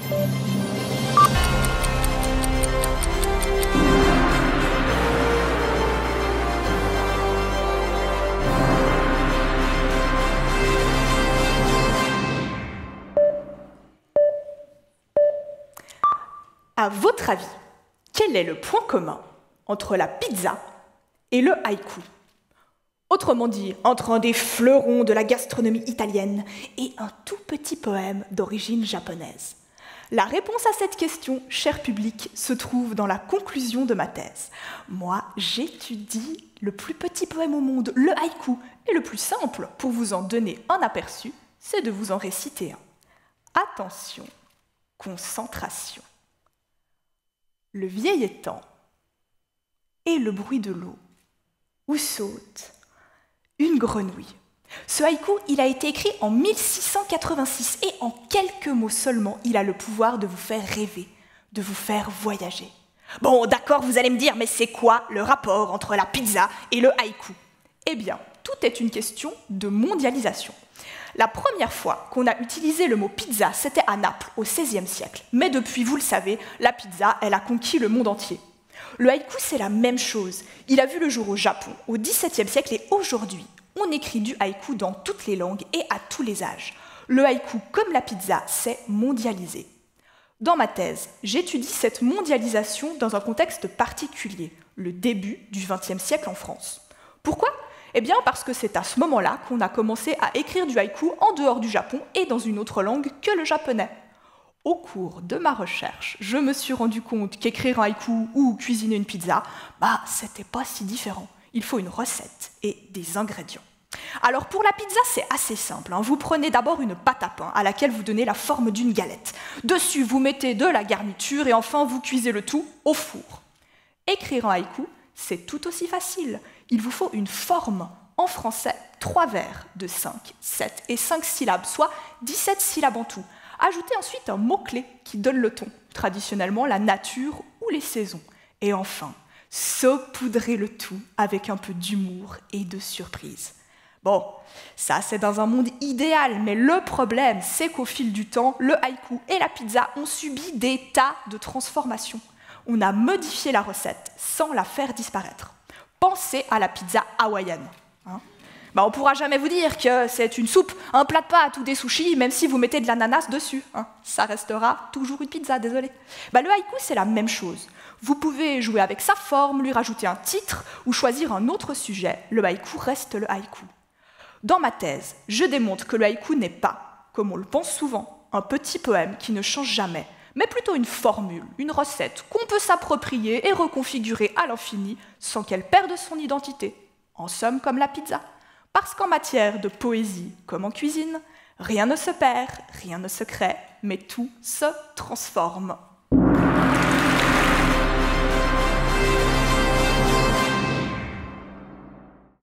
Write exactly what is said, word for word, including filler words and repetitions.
À votre avis, quel est le point commun entre la pizza et le haïku? Autrement dit, entre un des fleurons de la gastronomie italienne et un tout petit poème d'origine japonaise. La réponse à cette question, cher public, se trouve dans la conclusion de ma thèse. Moi, j'étudie le plus petit poème au monde, le haïku, et le plus simple, pour vous en donner un aperçu, c'est de vous en réciter un. Attention, concentration. Le vieil étang et le bruit de l'eau, où saute une grenouille. Ce haïku, il a été écrit en mille six cent quatre-vingt-six et en quelques mots seulement, il a le pouvoir de vous faire rêver, de vous faire voyager. Bon, d'accord, vous allez me dire, mais c'est quoi le rapport entre la pizza et le haïku? Eh bien, tout est une question de mondialisation. La première fois qu'on a utilisé le mot pizza, c'était à Naples, au seizième siècle. Mais depuis, vous le savez, la pizza, elle a conquis le monde entier. Le haïku, c'est la même chose. Il a vu le jour au Japon, au dix-septième siècle, et aujourd'hui, on écrit du haïku dans toutes les langues et à tous les âges. Le haïku, comme la pizza, c'est mondialisé. Dans ma thèse, j'étudie cette mondialisation dans un contexte particulier, le début du vingtième siècle en France. Pourquoi ? Eh bien parce que c'est à ce moment-là qu'on a commencé à écrire du haïku en dehors du Japon et dans une autre langue que le japonais. Au cours de ma recherche, je me suis rendu compte qu'écrire un haïku ou cuisiner une pizza, bah, c'était pas si différent. Il faut une recette et des ingrédients. Alors pour la pizza, c'est assez simple. Hein. Vous prenez d'abord une pâte à pain à laquelle vous donnez la forme d'une galette. Dessus, vous mettez de la garniture et enfin, vous cuisez le tout au four. Écrire un haïku, c'est tout aussi facile. Il vous faut une forme, en français, trois vers de cinq, sept et cinq syllabes, soit dix-sept syllabes en tout. Ajoutez ensuite un mot-clé qui donne le ton, traditionnellement la nature ou les saisons. Et enfin, saupoudrez le tout avec un peu d'humour et de surprise. Bon, ça c'est dans un monde idéal, mais le problème, c'est qu'au fil du temps, le haïku et la pizza ont subi des tas de transformations. On a modifié la recette sans la faire disparaître. Pensez à la pizza hawaïenne. Hein bah, on ne pourra jamais vous dire que c'est une soupe, un plat de pâtes ou des sushis, même si vous mettez de l'ananas dessus. Hein ça restera toujours une pizza, désolé. Bah, le haïku, c'est la même chose. Vous pouvez jouer avec sa forme, lui rajouter un titre ou choisir un autre sujet. Le haïku reste le haïku. Dans ma thèse, je démontre que le haïku n'est pas, comme on le pense souvent, un petit poème qui ne change jamais, mais plutôt une formule, une recette qu'on peut s'approprier et reconfigurer à l'infini sans qu'elle perde son identité. En somme, comme la pizza. Parce qu'en matière de poésie, comme en cuisine, rien ne se perd, rien ne se crée, mais tout se transforme.